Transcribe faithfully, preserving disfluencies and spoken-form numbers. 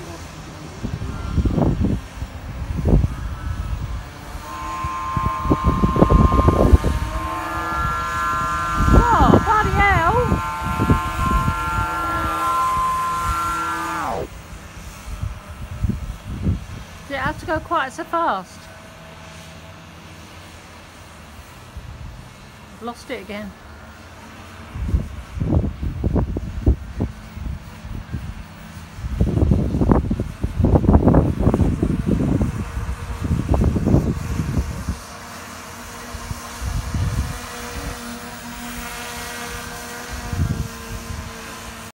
Oh, bloody hell! Did it have to go quite so fast? Lost it again.